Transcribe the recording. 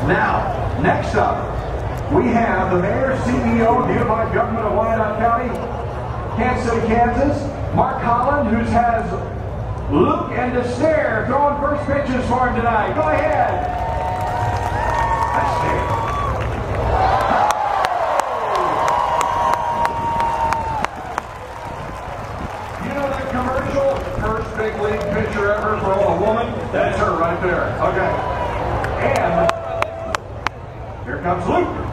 Now, next up, we have the Mayor, CEO of the Unified Government of Wyandotte County, Kansas City, Kansas, Mark Holland, who has Luke and Esther throwing first pitches for him tonight. Go ahead. Esther. You know that commercial, first big league pitcher ever for a woman? That's her right there. Okay. And here comes Luke.